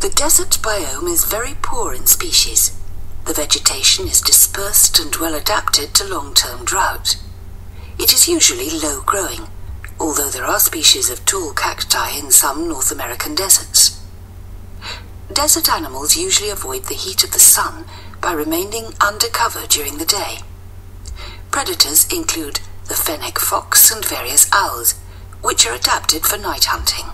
The desert biome is very poor in species. The vegetation is dispersed and well adapted to long-term drought. It is usually low-growing, although there are species of tall cacti in some North American deserts. Desert animals usually avoid the heat of the sun by remaining under cover during the day. Predators include the fennec fox and various owls, which are adapted for night hunting.